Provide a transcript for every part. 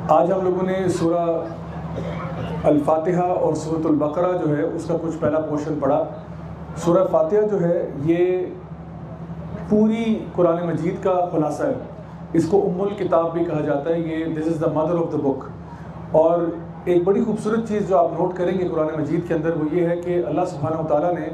آج ہم لوگوں نے سورہ الفاتحہ اور سورۃ البقرہ جو ہے اس کا کچھ پہلا پورشن پڑھا۔ سورہ فاتحہ جو ہے یہ پوری قرآن مجید کا خلاصہ ہے، اس کو ام الکتاب بھی کہا جاتا ہے، یہ دس از دا مدر آف دا بک۔ اور ایک بڑی خوبصورت چیز جو آپ نوٹ کریں گے قرآن مجید کے اندر وہ یہ ہے کہ اللہ سبحانہ و تعالیٰ نے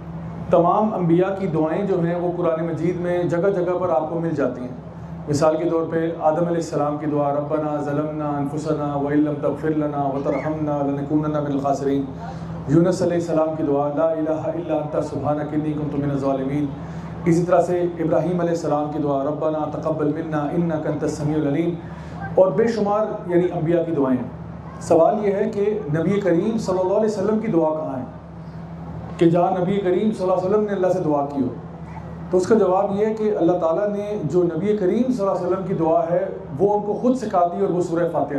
تمام انبیاء کی دعائیں جو ہیں وہ قرآن مجید میں جگہ جگہ پر آپ کو مل جاتی ہیں۔ مثال کے طور پہ آدم علیہ السلام کی دعا ربنا ظلمنا انفسنا وان لم تغفر لنا وترحمنا لنکونن من الخاسرین، یونس علیہ السلام کی دعا لا الہ الا انت سبحانک انی کنت من الظالمین، اسی طرح سے ابراہیم علیہ السلام کی دعا ربنا تقبل منا انک انت السمیع العلیم، اور بے شمار یعنی انبیاء کی دعائیں۔ سوال یہ ہے کہ نبی کریم صلی اللہ علیہ وسلم کی دعا کہاں ہے کہ جہاں نبی کریم صلی اللہ علیہ وسلم نے اللہ سے دعا کی ہو؟ تو اس کا جواب یہ ہے کہ اللہ تعالیٰ نے جو نبی کریم صلی اللہ علیہ وسلم کی دعا ہے وہ ان کو خود سکھا دی، اور وہ سورہ فاتحہ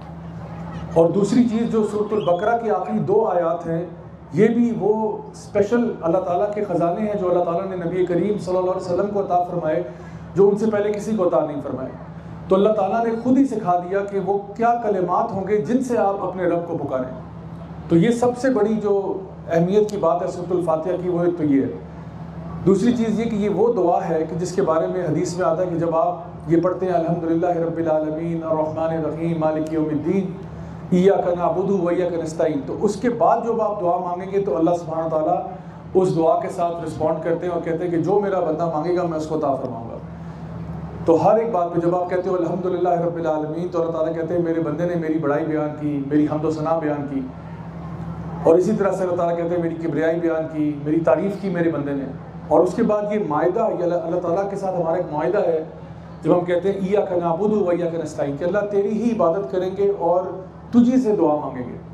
ہے۔ اور دوسری چیز جو سورۃ البقرہ کی آخری 2 آیات ہیں، یہ بھی وہ اسپیشل اللہ تعالیٰ کے خزانے ہیں جو اللہ تعالیٰ نے نبی کریم صلی اللہ علیہ وسلم کو عطا فرمائے، جو ان سے پہلے کسی کو عطا نہیں فرمائے۔ تو اللہ تعالیٰ نے خود ہی سکھا دیا کہ وہ کیا کلمات ہوں گے جن سے آپ اپنے رب کو پکاریں۔ تو یہ سب سے بڑی جو اہمیت کی بات ہے سورۃ الفاتحہ کی، وہ ایک تو یہ ہے۔ دوسری چیز یہ کہ یہ وہ دعا ہے کہ جس کے بارے میں حدیث میں آتا ہے کہ جب آپ یہ پڑھتے ہیں الحمدللہ رب العالمین الرحمن الرحیم مالک یوم الدین ایاک نعبد و ایاک نستعین، تو اس کے بعد جب آپ دعا مانگیں گے تو اللہ سبحانہ تعالیٰ اس دعا کے ساتھ رسپونڈ کرتے ہیں اور کہتے ہیں کہ جو میرا بندہ مانگے گا میں اس کو عطا فرماؤں گا۔ تو ہر ایک بات پہ جب آپ کہتے ہو الحمدللہ رب العالمین تو اللہ تعالیٰ کہتے ہیں میرے بندے نے میری بڑائی بیان کی، میری حمد و ثنا بیان کی، اور اسی طرح سے اللہ تعالیٰ کہتے ہیں میری کبریائی بیان کی، میری تعریف کی میرے بندے نے۔ اور اس کے بعد یہ معاہدہ، یہ اللہ تعالیٰ کے ساتھ ہمارا ایک معاہدہ ہے جب ہم کہتے ہیں ایاک نعبد و ایاک نستعین، کہ اللہ تیری ہی عبادت کریں گے اور تجھی سے دعا مانگیں گے۔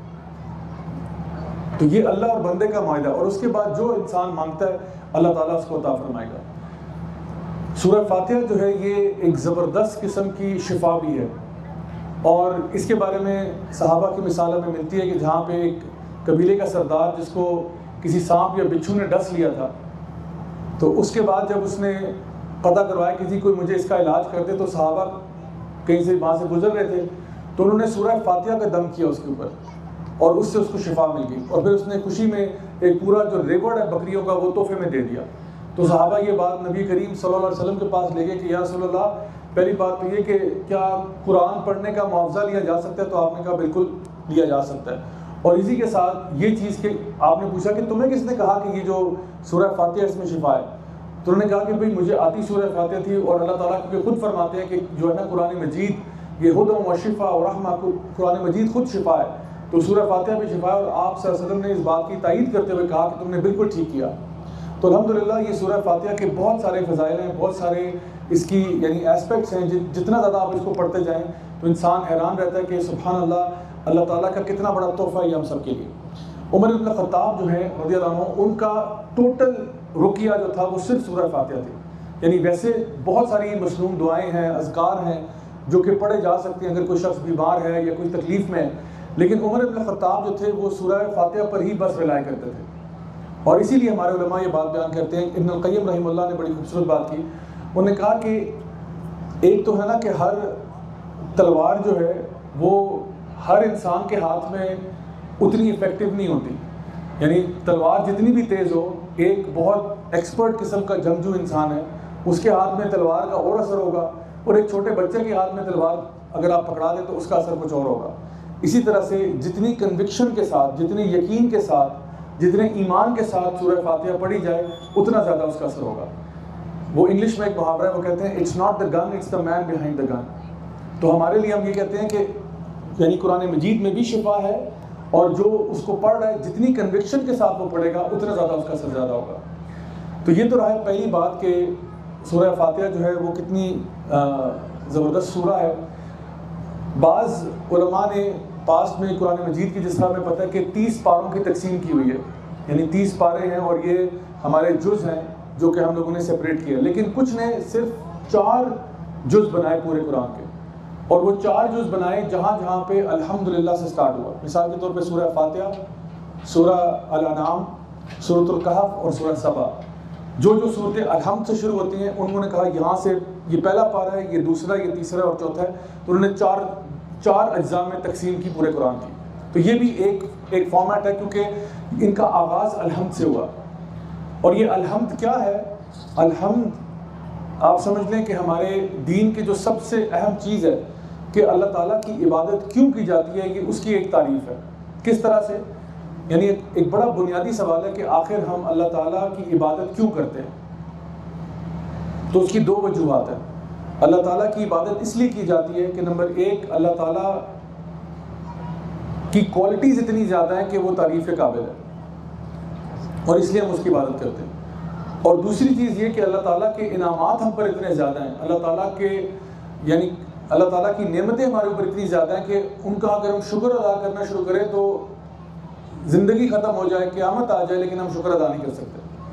تو یہ اللہ اور بندے کا معاہدہ، اور اس کے بعد جو انسان مانگتا ہے اللہ تعالیٰ اس کو عطا فرمائے گا۔ سورہ فاتحہ جو ہے یہ ایک زبردست قسم کی شفا بھی ہے، اور اس کے بارے میں صحابہ کی مثال ہمیں ملتی ہے کہ جہاں پہ ایک قبیلے کا سردار جس کو کسی سانپ یا بچھو نے ڈس لیا تھا، تو اس کے بعد جب اس نے پتہ کروایا کہ جی کوئی مجھے اس کا علاج کر دے، تو صحابہ کہیں سے وہاں سے گزر رہے تھے تو انہوں نے سورہ فاتحہ کا دم کیا اس کے اوپر، اور اس سے اس کو شفا مل گئی، اور پھر اس نے خوشی میں ایک پورا جو ریوارڈ ہے بکریوں کا وہ تحفے میں دے دیا۔ تو صحابہ یہ بات نبی کریم صلی اللہ علیہ وسلم کے پاس لے گئے کہ یا رسول اللہ، پہلی بات تو یہ کہ کیا قرآن پڑھنے کا معاوضہ لیا جا سکتا ہے؟ تو آپ نے کہا بالکل لیا جا سکتا ہے۔ اور اسی کے ساتھ یہ چیز کہ آپ نے پوچھا کہ تمہیں کس نے کہا کہ یہ جو سورہ فاتحہ اس میں شفا ہے؟ تو انہوں نے کہا کہ بھئی مجھے آتی سورہ فاتحہ تھی، اور اللہ تعالیٰ کیونکہ خود فرماتے ہیں کہ جو ہے نا قرآن مجید یہ ہدی و شفا و رحمہ، قرآن مجید خود شفا ہے، تو سورہ فاتحہ بھی شفا ہے، اور آپ صلی اللہ علیہ وسلم نے اس بات کی تائید کرتے ہوئے کہا کہ تم نے بالکل ٹھیک کیا۔ تو الحمدللہ یہ سورہ فاتحہ کے بہت سارے فضائل ہیں، بہت سارے اس کی یعنی ایسپیکٹس ہیں، جتنا زیادہ آپ اس کو پڑھتے جائیں تو انسان حیران رہتا ہے کہ سبحان اللہ تعالیٰ کا کتنا بڑا تحفہ ہے ہم سب کے لیے۔ عمر بن خطاب جو ہے رضی اللہ عنہ، ان کا ٹوٹل رقیہ جو تھا وہ صرف سورہ فاتحہ تھی۔ یعنی ویسے بہت ساری مصنون دعائیں ہیں، اذکار ہیں جو کہ پڑھے جا سکتے ہیں اگر کوئی شخص بیمار ہے یا کوئی تکلیف میں ہے، لیکن عمر بن خطاب جو تھے وہ سورہ فاتحہ پر ہی بس رلایا کرتے تھے۔ اور اسی لیے ہمارے علماء یہ بات بیان کرتے ہیں، ابن القیم رحمہ اللہ نے بڑی خوبصورت بات کی، انہوں نے کہا کہ ایک تو ہے نا کہ ہر تلوار جو ہے وہ ہر انسان کے ہاتھ میں اتنی افیکٹو نہیں ہوتی، یعنی تلوار جتنی بھی تیز ہو، ایک بہت ایکسپرٹ قسم کا جنگجو انسان ہے اس کے ہاتھ میں تلوار کا اور اثر ہوگا، اور ایک چھوٹے بچے کے ہاتھ میں تلوار اگر آپ پکڑا دیں تو اس کا اثر کچھ اور ہوگا۔ اسی طرح سے جتنی کنوکشن کے ساتھ، جتنی یقین کے ساتھ، جتنے ایمان کے ساتھ سورہ فاتحہ پڑھی جائے اتنا زیادہ اس کا اثر ہوگا۔ وہ انگلش میں ایک محاورہ ہے، وہ کہتے ہیں it's not the gun it's the man behind the gun. تو ہمارے لیے ہم یہ کہتے ہیں کہ یعنی قرآن مجید میں بھی شفا ہے، اور جو اس کو پڑھ رہا ہے جتنی کنوکشن کے ساتھ وہ پڑھے گا اتنا زیادہ اس کا اثر زیادہ ہوگا۔ تو یہ تو رہا ہے پہلی بات کہ سورہ فاتحہ جو ہے وہ کتنی زبردست سورہ ہے۔ بعض علماء نے پاسٹ میں قرآن مجید کی جس طرح ہمیں پتہ ہے کہ 30 پاروں کی تقسیم کی ہوئی ہے، یعنی 30 پارے ہیں، اور یہ ہمارے جز ہیں جو کہ ہم لوگوں نے سپریٹ کیا، لیکن کچھ نے صرف 4 جز بنائے پورے قرآن کے، اور وہ 4 جز بنائے جہاں جہاں پہ الحمدللہ سے سٹارٹ ہوا۔ مثال کے طور پہ سورہ فاتحہ، سورہ الانعام، سورۃ الکہف اور سورہ سبا، جو صورتیں الحمد سے شروع ہوتی ہیں انہوں نے کہا یہاں سے یہ پہلا پارہ ہے، یہ دوسرا، یہ تیسرا اور چوتھا ہے، تو انہوں نے 4 اجزاء میں تقسیم کی پورے قرآن کی. تو یہ بھی ایک فارمیٹ ہے، کیونکہ ان کا آغاز الحمد سے ہوا. اور یہ الحمد کیا ہے؟ الحمد آپ سمجھ لیں کہ ہمارے دین کے جو سب سے اہم چیز ہے کہ اللہ تعالیٰ کی عبادت کیوں کی جاتی ہے، یہ اس کی ایک تعریف ہے. کس طرح سے؟ یعنی ایک بڑا بنیادی سوال ہے کہ آخر ہم اللہ تعالیٰ کی عبادت کیوں کرتے ہیں. تو اس کی 2 وجوہات ہیں. اللہ تعالیٰ کی عبادت اس لیے کی جاتی ہے کہ نمبر 1، اللہ تعالیٰ کی کوالٹیز اتنی زیادہ ہیں کہ وہ تعریف کے قابل ہے، اور اس لیے ہم اس کی عبادت کرتے ہیں. اور دوسری چیز یہ کہ اللہ تعالیٰ کے انعامات ہم پر اتنے زیادہ ہیں، اللہ تعالیٰ کے یعنی اللہ تعالیٰ کی نعمتیں ہمارے اوپر اتنی زیادہ ہیں کہ ان کا اگر ہم شکر ادا کرنا شروع کریں تو زندگی ختم ہو جائے، قیامت آ جائے، لیکن ہم شکر ادا نہیں کر سکتے.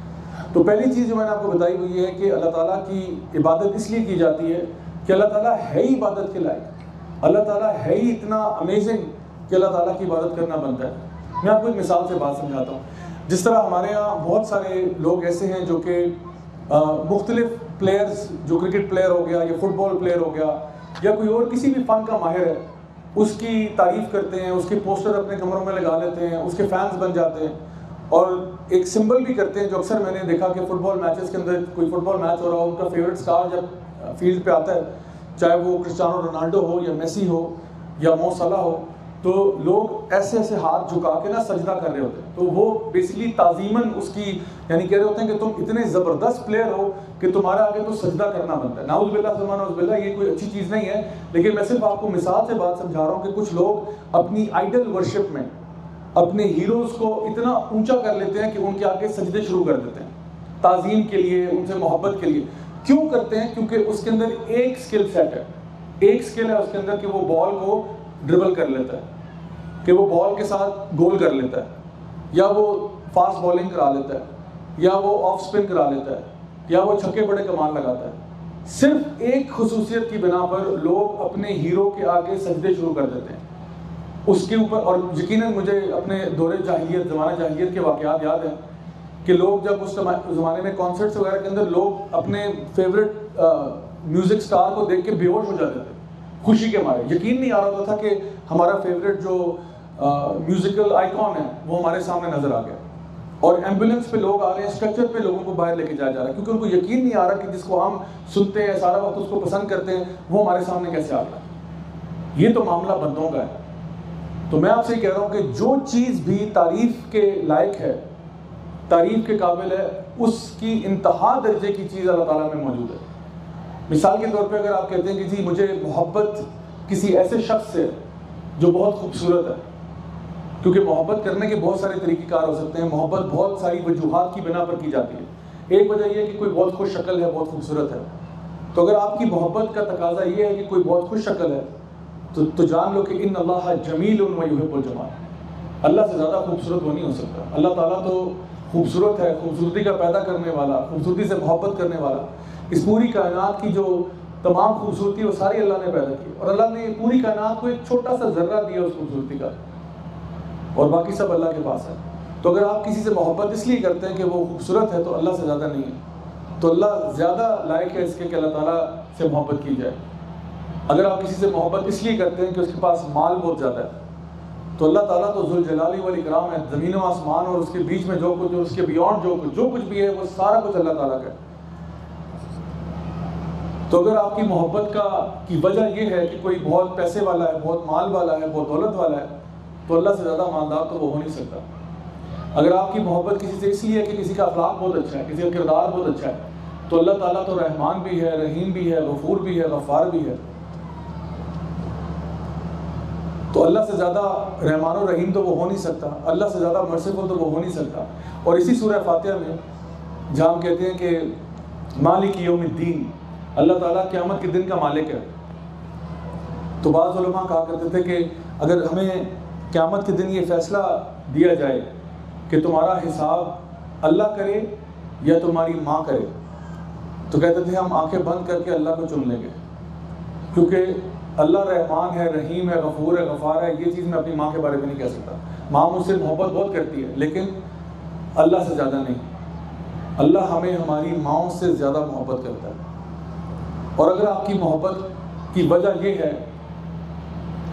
تو پہلی چیز جو میں نے آپ کو بتائی وہ یہ ہے کہ اللہ تعالیٰ کی عبادت اس لیے کی جاتی ہے کہ اللہ تعالیٰ ہے ہی عبادت کے لائق، اللہ تعالیٰ ہے ہی اتنا امیزنگ کہ اللہ تعالیٰ کی عبادت کرنا بنتا ہے. میں آپ کو ایک مثال سے بات سمجھاتا ہوں. جس طرح ہمارے یہاں بہت سارے لوگ ایسے ہیں جو کہ مختلف پلیئرز، جو کرکٹ پلیئر ہو گیا یا فٹ بال پلیئر ہو گیا یا کوئی اور کسی بھی فن کا ماہر ہے، اس کی تعریف کرتے ہیں، اس کے پوسٹر اپنے کمروں میں لگا لیتے ہیں، اس کے فینس بن جاتے ہیں، اور ایک سمبل بھی کرتے ہیں. جو اکثر میں نے دیکھا کہ فٹ بال میچز کے اندر کوئی فٹ بال میچ ہو رہا ہو، ان کا فیوریٹ سٹار جب فیلڈ پہ آتا ہے، چاہے وہ کرسٹیانو رونالڈو ہو یا میسی ہو یا مو صلاح ہو، تو لوگ ایسے ایسے ہاتھ جھکا کے نا سجدہ کر رہے ہوتے ہیں. تو وہ بیسکلی تعظیماً اس کی یعنی کہہ رہے ہوتے ہیں کہ تم اتنے زبردست پلیئر ہو کہ تمہارا آگے تو سجدہ کرنا بنتا ہے. نعوذ باللہ ثم نعوذ باللہ، یہ کوئی اچھی چیز نہیں ہے، لیکن میں صرف آپ کو مثال سے بات سمجھا رہا ہوں کہ کچھ لوگ اپنی آئیڈل ورشپ میں اپنے ہیروز کو اتنا اونچا کر لیتے ہیں کہ ان کے آگے سجدے شروع کر دیتے ہیں، تعظیم کے لیے، ان سے محبت کے لیے. کیوں کرتے ہیں؟ کیونکہ اس کے اندر ایک سکل سیٹ ہے، ایک سکل ہے اس کے اندر کہ وہ بال کو ڈربل کر لیتا ہے، کہ وہ بال کے ساتھ گول کر لیتا ہے، یا وہ فاسٹ بالنگ کرا لیتا ہے، یا وہ آف سپن کرا لیتا ہے، یا وہ چھکے بڑے کمان لگاتا ہے. صرف ایک خصوصیت کی بنا پر لوگ اپنے ہیرو کے آگے سجدے شروع کر دیتے ہیں اس کے اوپر. اور یقیناً مجھے اپنے دور جاہلیت، زمانہ جاہلیت کے واقعات یاد ہیں کہ لوگ جب اس زمانے میں کانسرٹس وغیرہ کے اندر لوگ اپنے فیوریٹ میوزک سٹار کو دیکھ کے بے ہوش ہو جاتے تھے خوشی کے مارے. یقین نہیں آ رہا تھا کہ ہمارا فیوریٹ جو میوزیکل آئیکن ہے وہ ہمارے سامنے نظر آ گیا. اور ایمبولینس پہ لوگ آ رہے ہیں، اسٹرکچر پہ لوگوں کو باہر لے کے جایا جا رہا ہے، کیونکہ ان کو یقین نہیں آ رہا کہ جس کو ہم سنتے ہیں سارا وقت، اس کو پسند کرتے ہیں، وہ ہمارے سامنے کیسے آ رہا ہے. یہ تو معاملہ بندوں کا ہے. تو میں آپ سے یہ کہہ رہا ہوں کہ جو چیز بھی تعریف کے لائق ہے، تعریف کے قابل ہے، اس کی انتہا درجے کی چیز اللہ تعالیٰ میں موجود ہے. مثال کے طور پہ اگر آپ کہتے ہیں کہ جی مجھے محبت کسی ایسے شخص سے جو بہت خوبصورت ہے، کیونکہ محبت کرنے کے بہت سارے طریقہ کار ہو سکتے ہیں، محبت بہت ساری وجوہات کی بنا پر کی جاتی ہے. ایک وجہ یہ ہے کہ کوئی بہت خوش شکل ہے، بہت خوبصورت ہے. تو اگر آپ کی محبت کا تقاضا یہ ہے کہ کوئی بہت خوش شکل ہے تو جان لو کہ ان اللہ جمیل و یحب الجمال، اللہ سے زیادہ خوبصورت وہ نہیں ہو سکتا. اللہ تعالیٰ تو خوبصورت ہے، خوبصورتی کا پیدا کرنے والا، خوبصورتی سے محبت کرنے والا. اس پوری کائنات کی جو تمام خوبصورتی وہ ساری اللہ نے پیدا کی، اور اللہ نے پوری کائنات کو ایک چھوٹا سا ذرہ دیا اس خوبصورتی کا، اور باقی سب اللہ کے پاس ہے. تو اگر آپ کسی سے محبت اس لیے کرتے ہیں کہ وہ خوبصورت ہے تو اللہ سے زیادہ نہیں ہے، تو اللہ زیادہ لائق ہے اس کے کہ اللہ تعالیٰ سے محبت کی جائے. اگر آپ کسی سے محبت اس لیے کرتے ہیں کہ اس کے پاس مال بہت زیادہ ہے تو اللہ تعالیٰ تو ذوالجلال والاکرام ہے، زمین و آسمان اور اس کے بیچ میں جو کچھ، اس کے بیونڈ جو کچھ بھی ہے وہ سارا کچھ اللہ تعالیٰ کا ہے. تو اگر آپ کی محبت کی وجہ یہ ہے کہ کوئی بہت پیسے والا ہے، بہت مال والا ہے، بہت دولت والا ہے، تو اللہ سے زیادہ مالدار تو وہ ہو نہیں سکتا. اگر آپ کی محبت کسی سے اس لیے ہے کہ کسی کا اخلاق بہت اچھا ہے، کسی کا کردار بہت اچھا ہے، تو اللہ تعالیٰ تو رحمان بھی ہے، رحیم بھی ہے، غفور بھی ہے، غفار بھی ہے. تو اللہ سے زیادہ رحمان و رحیم تو وہ ہو نہیں سکتا، اللہ سے زیادہ مرسیفل تو وہ ہو نہیں سکتا. اور اسی سورہ فاتحہ میں جہاں ہم کہتے ہیں کہ مالک یوم الدین، اللہ تعالیٰ قیامت کے دن کا مالک ہے، تو بعض علماء کہا کرتے تھے کہ اگر ہمیں قیامت کے دن یہ فیصلہ دیا جائے کہ تمہارا حساب اللہ کرے یا تمہاری ماں کرے، تو کہتے تھے ہم آنکھیں بند کر کے اللہ کو چن لیں گے، کیونکہ اللہ رحمان ہے، رحیم ہے، غفور ہے، غفار ہے. یہ چیز میں اپنی ماں کے بارے میں نہیں کہہ سکتا. ماں مجھ سے محبت بہت کرتی ہے لیکن اللہ سے زیادہ نہیں. اللہ ہمیں ہماری ماؤں سے زیادہ محبت کرتا ہے. اور اگر آپ کی محبت کی وجہ یہ ہے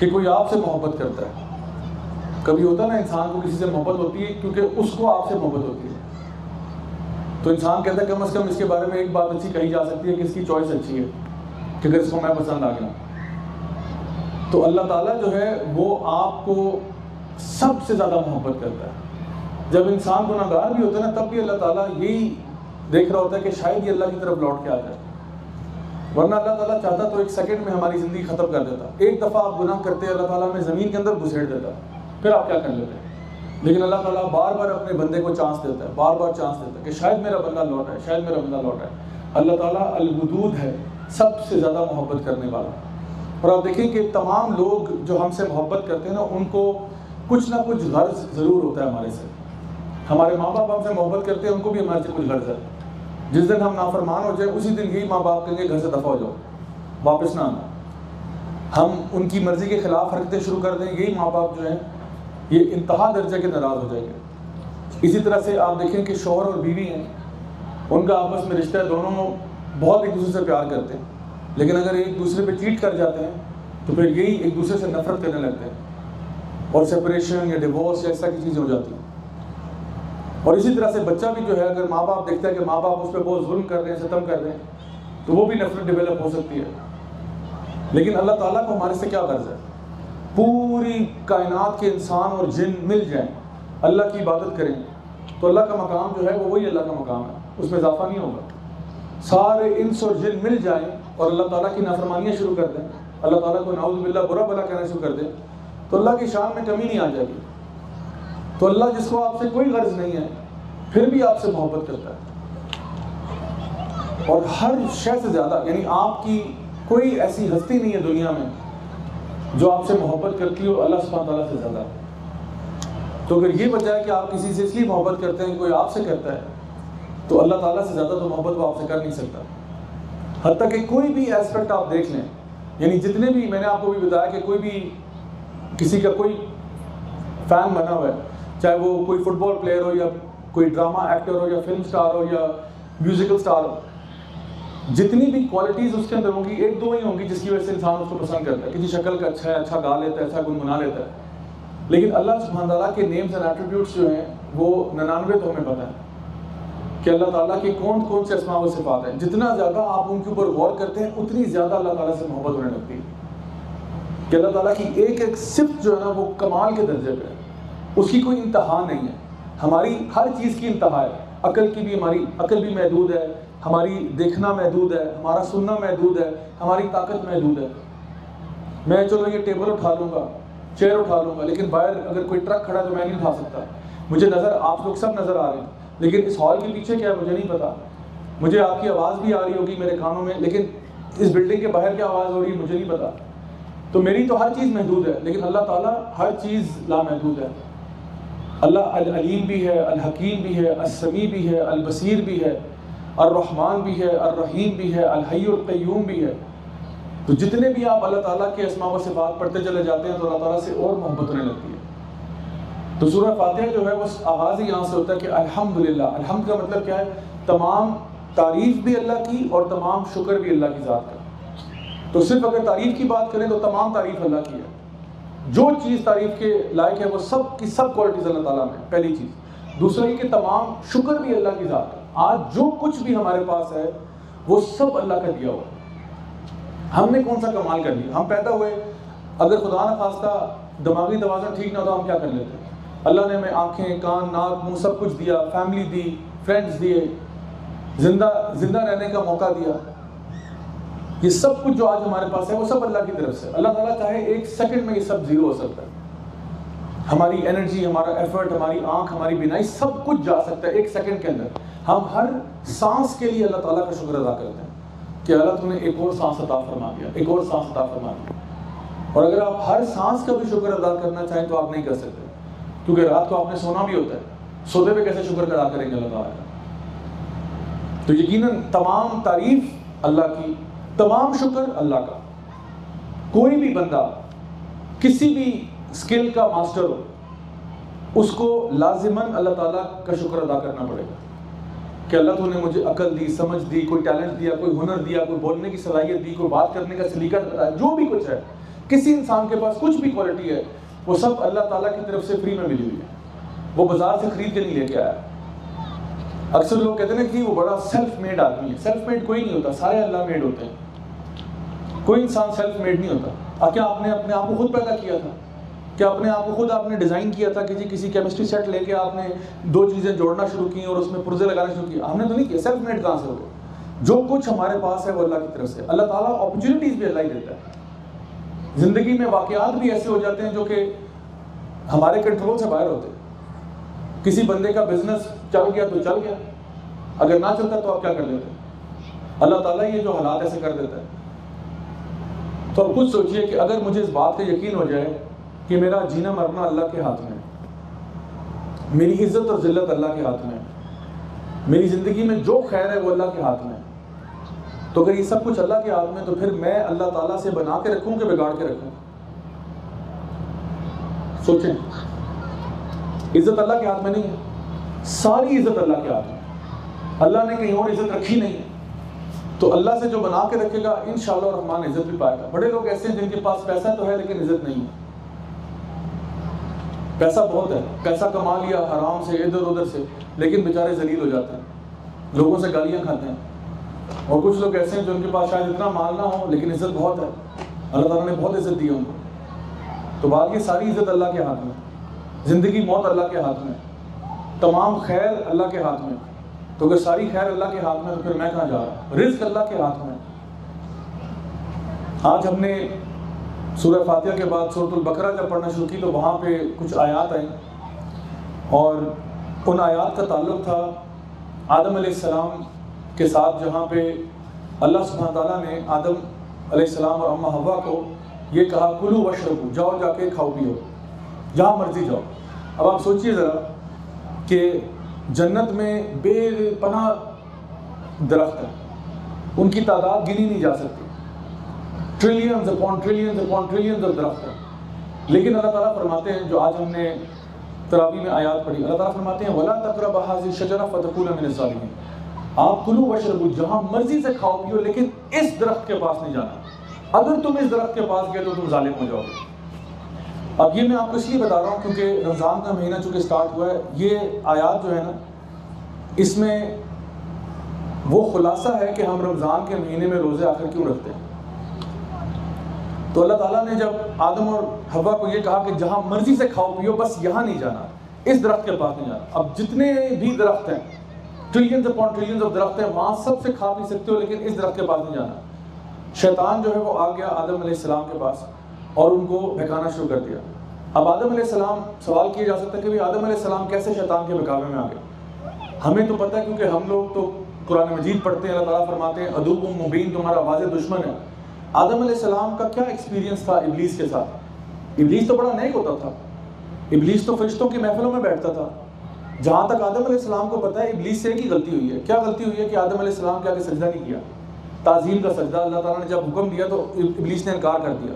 کہ کوئی آپ سے محبت کرتا ہے. کبھی ہوتا ہے نا انسان کو کسی سے محبت ہوتی ہے کیونکہ اس کو آپ سے محبت ہوتی ہے, تو انسان کہتا ہے کم از کم اس کے بارے میں ایک بات اچھی کہی جا سکتی ہے کہ اس کی چوائس اچھی ہے, کہ اگر اس کو میں پسند آ گیا. تو اللہ تعالیٰ جو ہے وہ آپ کو سب سے زیادہ محبت کرتا ہے. جب انسان گناہگار بھی ہوتا ہے نا تب بھی اللہ تعالیٰ یہی دیکھ رہا ہوتا ہے کہ شاید یہ اللہ کی طرف لوٹ کے آ جائے, ورنہ اللہ تعالیٰ چاہتا تو ایک سیکنڈ میں ہماری زندگی ختم کر دیتا. ایک دفعہ آپ گناہ کرتے اللہ تعالیٰ ہمیں زمین کے اندر گھسیٹ دیتا, پھر آپ کیا کر لیتے. لیکن اللہ تعالیٰ بار بار اپنے بندے کو چانس دیتا ہے, بار بار چانس دیتا ہے کہ شاید میرا بندہ لوٹ ہے, شاید میرا بندہ لوٹ ہے. اللہ تعالیٰ الودود ہے, سب سے زیادہ محبت کرنے والا. اور آپ دیکھیں کہ تمام لوگ جو ہم سے محبت کرتے ہیں نا ان کو کچھ نہ کچھ غرض ضرور ہوتا ہے ہمارے سے. ہمارے ماں باپ ہم سے محبت کرتے ہیں, ان کو بھی ہمارے سے کچھ غرض ہے. جس دن ہم نافرمان ہو جائے اسی دن یہی ماں باپ کہیں گے گھر سے دفع ہو جاؤ, واپس نہ آنا. ہم ان کی مرضی کے خلاف حرکتیں شروع کر دیں, یہی ماں باپ جو ہیں یہ انتہا درجے کے ناراض ہو جائیں گے. اسی طرح سے آپ دیکھیں کہ شوہر اور بیوی ہیں, ان کا آپس میں رشتہ ہے, دونوں بہت ایک دوسرے سے پیار کرتے ہیں, لیکن اگر ایک دوسرے پہ چیٹ کر جاتے ہیں تو پھر یہی ایک دوسرے سے نفرت کرنے لگتے ہیں اور سپریشن یا ڈیورس یا ایسا کی چیزیں ہو جاتی ہیں. اور اسی طرح سے بچہ بھی جو ہے اگر ماں باپ دیکھتا ہے کہ ماں باپ اس پہ بہت ظلم کر رہے ہیں, ستم کر رہے ہیں, تو وہ بھی نفرت ڈیولپ ہو سکتی ہے. لیکن اللہ تعالیٰ کو ہمارے سے کیا غرض ہے؟ پوری کائنات کے انسان اور جن مل جائیں, اللہ کی عبادت کریں, تو اللہ کا مقام جو ہے وہ وہی اللہ کا مقام ہے, اس میں اضافہ نہیں ہوگا. سارے انس اور جن مل جائیں اور اللہ تعالیٰ کی نافرمانیاں شروع کر دیں, اللہ تعالیٰ کو نعوذ باللہ برا بلا کہنا شروع کر دیں, تو اللہ کی شان میں کمی نہیں آ جائے گی. تو اللہ جس کو آپ سے کوئی غرض نہیں ہے پھر بھی آپ سے محبت کرتا ہے. اور ہر شے سے زیادہ, یعنی آپ کی کوئی ایسی ہستی نہیں ہے دنیا میں جو آپ سے محبت کرتی ہو اللہ سبحانہ تعالیٰ سے زیادہ. تو اگر یہ وجہ ہے کہ آپ کسی سے اس لیے محبت کرتے ہیں کوئی آپ سے کرتا ہے, تو اللہ تعالیٰ سے زیادہ تو محبت وہ آپ سے کر نہیں سکتا. حتیٰ کہ کوئی بھی ایسپیکٹ آپ دیکھ لیں, یعنی جتنے بھی میں نے آپ کو بھی بتایا کہ کوئی بھی کسی کا کوئی فین بنا ہوا ہے, چاہے وہ کوئی فٹ بال پلیئر ہو یا کوئی ڈرامہ ایکٹر ہو یا فلم سٹار ہو یا میوزیکل سٹار ہو, جتنی بھی کوالٹیز اس کے اندر ہوں گی ایک دو ہی ہوں گی جس کی وجہ سے انسان اس کو پسند کرتا ہے. کسی شکل کا اچھا ہے, اچھا گا لیتا ہے, اچھا گنگنا لیتا ہے. لیکن اللہ سبحانہ تعالیٰ کے نیمز اینڈ ایٹریبیوٹس جو ہیں وہ 99 تو ہمیں پتہ ہے کہ اللہ تعالیٰ کے کون کون سے اسماء و صفات ہیں. جتنا زیادہ آپ ان کے اوپر غور کرتے ہیں اتنی زیادہ اللہ تعالیٰ سے محبت ہونے لگتی ہے, کہ اللہ تعالیٰ کی ایک ایک صفت جو ہے نا وہ کمال کے درجے پہ ہے, اس کی کوئی انتہا نہیں ہے. ہماری ہر چیز کی انتہا ہے, عقل کی بھی, ہماری عقل بھی محدود ہے, ہماری دیکھنا محدود ہے, ہمارا سننا محدود ہے, ہماری طاقت محدود ہے. میں چلو یہ ٹیبل اٹھا لوں گا, چیئر اٹھا لوں گا, لیکن باہر اگر کوئی ٹرک کھڑا تو میں نہیں اٹھا سکتا. مجھے نظر, آپ لوگ سب نظر آ رہے ہیں, لیکن اس ہال کے پیچھے کیا ہے مجھے نہیں پتا. مجھے آپ کی آواز بھی آ رہی ہوگی میرے کانوں میں, لیکن اس بلڈنگ کے باہر کیا آواز ہو رہی ہے مجھے نہیں پتا. تو میری تو ہر چیز محدود ہے, لیکن اللہ تعالیٰ ہر چیز لامحدود ہے. اللہ العلیم بھی ہے, الحکیم بھی ہے, السمیع بھی ہے, البصیر بھی ہے, الرحمن بھی ہے, الرحیم بھی ہے, الحی القیوم بھی ہے. تو جتنے بھی آپ اللہ تعالیٰ کے اسماء و صفات پڑھتے چلے جاتے ہیں تو اللہ تعالیٰ سے اور محبت ہونے لگتی ہے. تو سورہ فاتحہ جو ہے وہ آغاز ہی یہاں سے ہوتا ہے کہ الحمدللہ. الحمد کا مطلب کیا ہے؟ تمام تعریف بھی اللہ کی اور تمام شکر بھی اللہ کی ذات کا. تو صرف اگر تعریف کی بات کریں تو تمام تعریف اللہ کی ہے. جو چیز تعریف کے لائق ہے وہ سب کی سب کوالٹیز اللہ تعالیٰ میں, پہلی چیز. دوسرا یہ کہ تمام شکر بھی اللہ کی ذات ہے. آج جو کچھ بھی ہمارے پاس ہے وہ سب اللہ کا دیا ہوا. ہم نے کون سا کمال کر لیا؟ ہم پیدا ہوئے, اگر خدا نہ خواستہ دماغی توازن ٹھیک نہ ہو تو ہم کیا کر لیتے ہیں؟ اللہ نے ہمیں آنکھیں, کان, ناک, منہ سب کچھ دیا, فیملی دی, فرینڈز دیے, زندہ رہنے کا موقع دیا. یہ سب کچھ جو آج ہمارے پاس ہے وہ سب اللہ کی طرف سے. اللہ تعالیٰ چاہے ایک سیکنڈ میں یہ سب زیرو ہو سکتا ہے. ہماری انرجی, ہمارا ایفرٹ, ہماری آنکھ, ہماری بینائی, سب کچھ جا سکتا ہے ایک سیکنڈ کے اندر. ہم ہر سانس کے لیے اللہ تعالیٰ کا شکر ادا کرتے ہیں کہ اللہ تم نے ایک اور سانس عطا فرما دیا, ایک اور سانس عطا فرما دیا. اور اگر آپ ہر سانس کا بھی شکر ادا کرنا چاہیں تو آپ نہیں کر سکتے, کیونکہ رات کو آپ نے سونا بھی ہوتا ہے. سوتے پہ کیسے شکر ادا کریں گے اللہ تعالیٰ کا؟ تو یقیناً تمام تعریف اللہ کی, تمام شکر اللہ کا. کوئی بھی بندہ کسی بھی اسکل کا ماسٹر ہو, اس کو لازماً اللہ تعالیٰ کا شکر ادا کرنا پڑے گا کہ اللہ تو نے مجھے عقل دی, سمجھ دی, کوئی ٹیلنٹ دیا, کوئی ہنر دیا, کوئی بولنے کی صلاحیت دی, کوئی بات کرنے کا سلیقہ بتایا, جو بھی کچھ ہے کسی انسان کے پاس کچھ بھی کوالٹی ہے وہ سب اللہ تعالیٰ کی طرف سے فری میں ملی ہوئی ہے، وہ بازار سے خرید کے نہیں لے کے آیا۔ اکثر لوگ کہتے ہیں کہ وہ بڑا سیلف میڈ آدمی ہے، سیلف میڈ کوئی نہیں ہوتا، سارے اللہ میڈ ہوتے ہیں، کوئی انسان سیلف میڈ نہیں ہوتا۔ کیا آپ نے اپنے آپ کو خود پیدا کیا تھا؟ کیا اپنے آپ کو خود آپ نے ڈیزائن کیا تھا کہ جی کسی کیمسٹری سیٹ لے کے آپ نے دو چیزیں جوڑنا شروع کی اور اس میں پرزے لگانا شروع کیا؟ ہم نے تو نہیں کیا، سیلف میڈ کہاں سے ہو گیا؟ جو کچھ ہمارے پاس ہے وہ اللہ کی طرف سے۔ اللہ تعالیٰ اپرچونیٹیز بھی اللہ ہی دیتا ہے، زندگی میں واقعات بھی ایسے ہو جاتے ہیں جو کہ ہمارے کنٹرول سے باہر ہوتے ہیں۔ کسی بندے کا بزنس چل گیا تو چل گیا، اگر نہ چلتا تو آپ کیا کر لیتے؟ اللہ تعالیٰ یہ جو حالات ایسے کر دیتا ہے۔ تو اب کچھ سوچئے کہ اگر مجھے اس بات کا یقین ہو جائے کہ میرا جینا مرنا اللہ کے ہاتھ میں، میری عزت اور ذلت اللہ کے ہاتھ میں، میری زندگی میں جو خیر ہے وہ اللہ کے ہاتھ میں، تو اگر یہ سب کچھ اللہ کے ہاتھ میں تو پھر میں اللہ تعالیٰ سے بنا کے رکھوں کہ بگاڑ کے رکھوں؟ سوچیں، عزت اللہ کے ہاتھ میں نہیں ہے، ساری عزت اللہ کے ہاتھ میں، اللہ نے کہیں اور عزت رکھی نہیں ہے، تو اللہ سے جو بنا کے رکھے گا انشاءاللہ الرحمن عزت بھی پائے گا۔ بڑے لوگ ایسے ہیں جن کے پاس پیسہ تو ہے لیکن عزت نہیں ہے، پیسہ بہت ہے، پیسہ کما لیا حرام سے ادھر ادھر سے، لیکن بیچارے ذلیل ہو جاتے ہیں، لوگوں سے گالیاں کھاتے ہیں۔ اور کچھ لوگ ایسے ہیں جو ان کے پاس شاید اتنا مال نہ ہو لیکن عزت بہت ہے، اللہ تعالیٰ نے بہت عزت دی ہے ان کو۔ تو بات یہ ساری عزت اللہ کے ہاتھ میں، زندگی موت اللہ کے ہاتھ میں، تمام خیر اللہ کے ہاتھ میں، تو اگر ساری خیر اللہ کے ہاتھ میں تو پھر میں کہاں جا رہا ہوں؟ رزق اللہ کے ہاتھ میں۔ آج ہم نے سورہ فاتحہ کے بعد سورۃ البقرہ جب پڑھنا شروع کی تو وہاں پہ کچھ آیات آئیں، اور ان آیات کا تعلق تھا آدم علیہ السلام کے ساتھ، جہاں پہ اللہ سبحانہ تعالیٰ نے آدم علیہ السلام اور اماں حوا کو یہ کہا کلو واشربو، جاؤ جا کے کھاؤ پیو، جہاں مرضی جاؤ۔ اب آپ سوچئے ذرا کہ جنت میں بے پناہ درخت ہیں، ان کی تعداد گنی نہیں جا سکتی، trillions upon trillions upon trillions of درخت ہیں، لیکن اللہ تعالیٰ فرماتے ہیں، جو آج ہم نے تراویح میں آیات پڑھی، اللہ تعالیٰ فرماتے ہیں وَلَا تَقْرَبَ هَٰذِهِ الشَّجَرَةَ فَتَكُونَ مِنَ الظَّالِمِينَ، آپ کلو واشربو، جہاں مرضی سے کھاؤ پیو لیکن اس درخت کے پاس نہیں جانا، اگر تم اس درخت کے پاس گئے تو تم ظالم ہو جاؤ گے۔ اب یہ میں آپ کو اس لیے بتا رہا ہوں کیونکہ رمضان کا مہینہ چونکہ سٹارٹ ہوا ہے، یہ آیات جو ہے نا، اس میں وہ خلاصہ ہے کہ ہم رمضان کے مہینے میں روزے آخر کیوں رکھتے ہیں۔ تو اللہ تعالیٰ نے جب آدم اور حوا کو یہ کہا کہ جہاں مرضی سے کھاؤ پیو، بس یہاں نہیں جانا، اس درخت کے پاس نہیں جانا۔ اب جتنے بھی درخت ہیں، ٹریلینز اپون ٹریلینز آف درخت ہیں، وہاں سب سے کھا پی سکتے ہو لیکن اس درخت کے پاس نہیں جانا۔ شیطان جو ہے وہ آ گیا آدم علیہ السلام کے پاس اور ان کو بہکانا شروع کر دیا۔ اب آدم علیہ السلام، سوال کیا جا سکتا ہے کہ آدم علیہ السلام کیسے شیطان کے بہکاوے میں آ گئے؟ ہمیں تو پتہ ہے کیونکہ ہم لوگ تو قرآن مجید پڑھتے ہیں، اللہ تعالیٰ فرماتے ہیں عدو مبین، تمہارا واضح دشمن ہے۔ آدم علیہ السلام کا کیا ایکسپیرینس تھا ابلیس کے ساتھ؟ ابلیس تو بڑا نیک ہوتا تھا، ابلیس تو فرشتوں کی محفلوں میں بیٹھتا تھا۔ جہاں تک آدم علیہ السلام کو پتہ ہے ابلیس سے ایک ہی غلطی ہوئی ہے۔ کیا غلطی ہوئی ہے کہ آدم علیہ السلام کے آگے سجدہ نہیں کیا، تعظیم کا سجدہ۔ اللہ تعالیٰ نے جب حکم دیا تو ابلیس نے انکار کر دیا،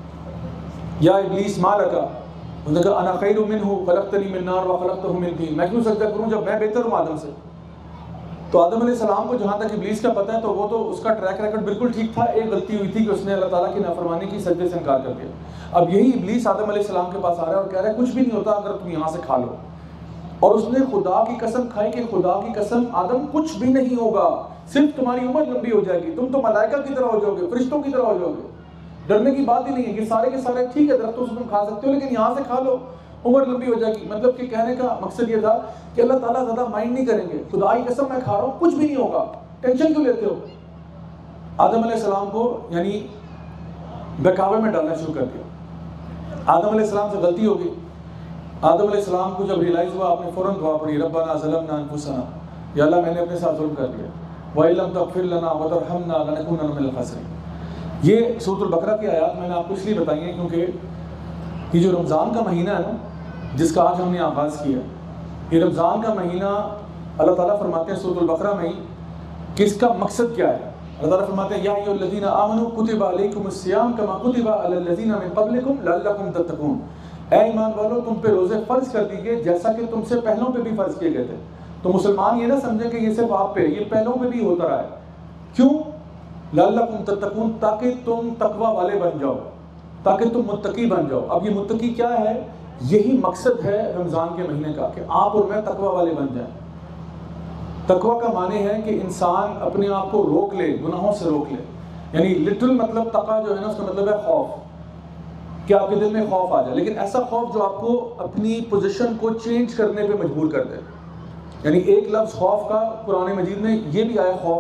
یا ابلیس ما لکا، انہوں نے کہا انا خیر منہ خلقتنی من نار وخلقتہ من طین، میں کیوں سجدہ کروں جب میں بہتر ہوں آدم سے۔ تو آدم علیہ السلام کو جہاں تک ابلیس کا پتہ ہے تو وہ تو اس کا ٹریک ریکارڈ بالکل ٹھیک تھا، ایک غلطی ہوئی تھی کہ اس نے اللہ تعالیٰ کی نافرمانی کی، سجدے سے انکار کر دیا۔ اب یہی ابلیس آدم علیہ السلام کے پاس آ رہا ہے اور کہہ رہا ہے کچھ بھی نہیں ہوتا اگر تم یہاں سے کھا لو، اور اس نے خدا کی قسم کھائی کہ خدا کی قسم آدم کچھ بھی نہیں ہوگا، صرف تمہاری عمر لمبی ہو جائے گی، تم تو ملائکہ کی طرح ہو جاؤ گے، فرشتوں کی طرح ہو جاؤ گے، ڈرنے کی بات ہی نہیں ہے، یہ سارے کے سارے ٹھیک ہے درختوں سے تم کھا سکتے ہو لیکن یہاں سے کھا لو عمر لمبی ہو جائے گی۔ مطلب کہ کہنے کا مقصد یہ تھا کہ اللہ تعالیٰ زیادہ مائنڈ نہیں کریں گے، خدا کی قسم میں کھا رہا ہوں کچھ بھی نہیں ہوگا، ٹینشن کیوں لیتے ہو؟ آدم علیہ السلام کو یعنی بہکاوے میں ڈالنا شروع کر دیا۔ آدم علیہ السلام سے غلطی ہو گئی۔ آدم علیہ السلام کو جب ریلائز ہوا، آپ نے فوراً دعا پڑھی ربنا ظلمنا انفسنا، یا اللہ میں نے اپنے ساتھ ظلم کر دیا، وَإِن لَّمْ تَغْفِرْ لَنَا وَتَرْحَمْنَا لَنَكُونَنَّ مِنَ الْخَاسِرِينَ۔ یہ سورۃ البقرہ کی آیات میں نے آپ کو اس لیے بتائی ہیں کیونکہ یہ جو رمضان کا مہینہ ہے نا، جس کا آج ہم نے آغاز کیا، یہ رمضان کا مہینہ اللہ تعالیٰ فرماتے ہیں سورۃ البقرہ میں ہی کہ اس کا مقصد کیا ہے۔ اللہ تعالیٰ فرماتے ہیں یا ایھا الذین آمنوا کتب علیکم الصیام کما کتب علی الذین من قبلکم لعلکم تتقون، اے ایمان والو تم پہ روزے فرض کر دیے گئے جیسا کہ تم سے پہلوں پہ بھی فرض کیے گئے تھے۔ تو مسلمان یہ نہ سمجھیں کہ یہ صرف آپ پہ، یہ پہلوں پہ بھی ہوتا رہا ہے۔ کیوں؟ لعلکم تتقون، تاکہ تم تقوی والے بن جاؤ۔ تاکہ تم متقی بن جاؤ. اب یہ متقی کیا ہے؟ یہی مقصد ہے رمضان کے مہینے کا کہ آپ اور میں تقوی والے بن جائیں. تقوی کا معنی ہے کہ انسان اپنے آپ کو روک لے، گناہوں سے روک لے. یعنی لٹرل مطلب تقوی جو ہے نا، اس کا مطلب ہے خوف، کہ آپ کے دل میں خوف آ جائے، لیکن ایسا خوف جو آپ کو اپنی پوزیشن کو چینج کرنے پہ مجبور کر دے. یعنی ایک لفظ خوف کا قرآن مجید میں یہ بھی آیا خوف.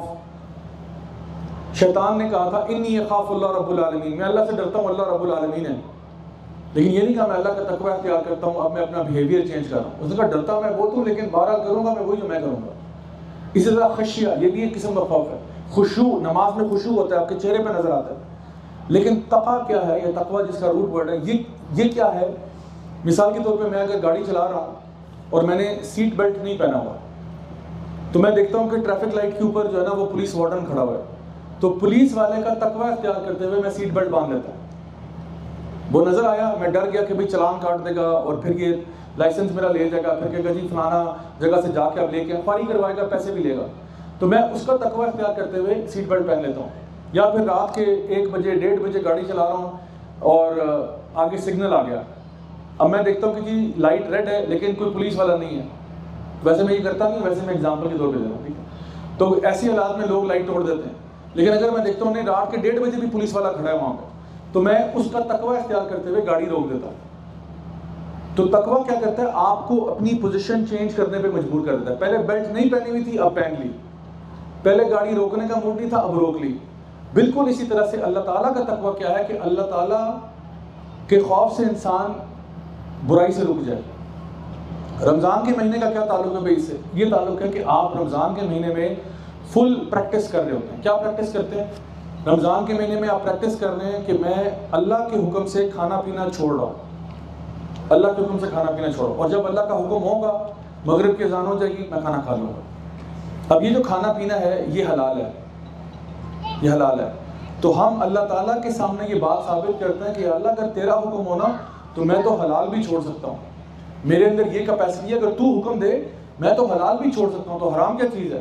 شیطان نے کہا تھا انی اخاف اللہ رب العالمین، میں اللہ سے ڈرتا ہوں، اللہ رب العالمین ہے. لیکن یہ نہیں کہا میں اللہ کا تقوی اختیار کرتا ہوں، اب میں اپنا بیہیویئر چینج کر رہا ہوں. اس نے کہا ڈرتا میں بہت ہوں، لیکن بہرحال کروں گا میں وہی جو میں کروں گا. اسی طرح خشیہ، یہ بھی ایک قسم کا خوف ہے. خشوع، نماز میں خشوع ہوتا ہے، آپ کے چہرے پہ نظر آتا ہے. لیکن تقوی کیا ہے؟ یہ تقوی جس کا روٹ ورڈ ہے، یہ کیا ہے؟ مثال کے طور پہ میں اگر گاڑی چلا رہا ہوں اور میں نے سیٹ بیلٹ نہیں پہنا ہوا، تو میں دیکھتا ہوں کہ ٹریفک لائٹ کے اوپر جو ہے نا وہ پولیس وارڈن کھڑا ہوا ہے، تو پولیس والے کا تقوی اختیار کرتے ہوئے میں سیٹ بیلٹ باندھ لیتا ہوں. وہ نظر آیا، میں ڈر گیا کہ بھئی چلان کاٹ دے گا اور پھر یہ لائسنس میرا لے جائے گا، پھر کہے گا جی فلانا جگہ سے جا کے آپ لے کے انکوائری کروائے گا، پیسے بھی لے گا. تو میں اس کا تقوی اختیار کرتے ہوئے سیٹ بیلٹ پہن لیتا ہوں. یا پھر رات کے 1 بجے 1:30 بجے گاڑی چلا رہا ہوں اور آگے سگنل آ گیا، اب میں دیکھتا ہوں کہ جی لائٹ ریڈ ہے لیکن کوئی پولیس والا نہیں ہے. ویسے میں یہ کرتا نہیں، ویسے میں ایگزامپل کے طور پہ دے رہا ہوں، ٹھیک ہے. تو ایسی حالات میں لوگ لائٹ توڑ دیتے ہیں. لیکن اگر میں دیکھتا ہوں نہیں رات کے 1:30 بجے بھی پولیس والا کھڑا ہے وہاں پہ، تو میں اس کا تقوی اختیار کرتے ہوئے گاڑی روک دیتا ہوں. تو تقوی کیا کرتا ہے؟ آپ کو اپنی پوزیشن چینج کرنے پہ مجبور کر دیتا ہے. پہلے بیلٹ نہیں پہنی ہوئی تھی، اب پہن لی. پہلے گاڑی روکنے کا موڈ نہیں تھا، اب روک لی. بالکل اسی طرح سے اللہ تعالیٰ کا تقوی کیا ہے کہ اللہ تعالیٰ کے خوف سے انسان برائی سے رک جائے. رمضان کے مہینے کا کیا تعلق ہے بھائی اس سے؟ یہ تعلق ہے کہ آپ رمضان کے مہینے میں فل پریکٹس کر رہے ہوتے ہیں. کیا پریکٹس کرتے ہیں؟ رمضان کے مہینے میں آپ پریکٹس کر رہے ہیں کہ میں اللہ کے حکم سے کھانا پینا چھوڑ رہا ہوں، اللہ کے حکم سے کھانا پینا چھوڑ رہا ہوں، اور جب اللہ کا حکم ہوگا مغرب کی اذان ہو جائے گی میں کھانا کھا لوں گا. اب یہ جو کھانا پینا ہے یہ حلال ہے، یہ حلال ہے. تو ہم اللہ تعالیٰ کے سامنے یہ بات ثابت کرتے ہیں کہ اللہ اگر تیرا حکم ہونا تو میں تو حلال بھی چھوڑ سکتا ہوں. میرے اندر یہ کیپیسٹی ہے، اگر تو حکم دے میں تو حلال بھی چھوڑ سکتا ہوں. تو حرام کیا چیز ہے؟